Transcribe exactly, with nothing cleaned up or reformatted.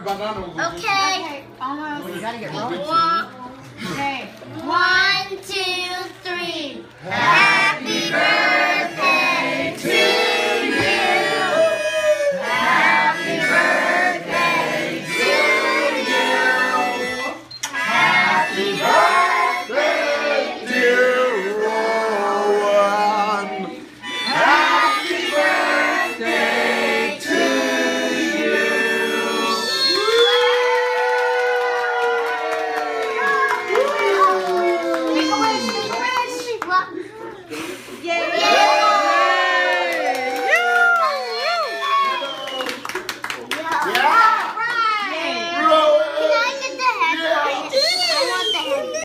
Okay. Almost. You gotta get rolling. One, Okay. one, two, three. Happy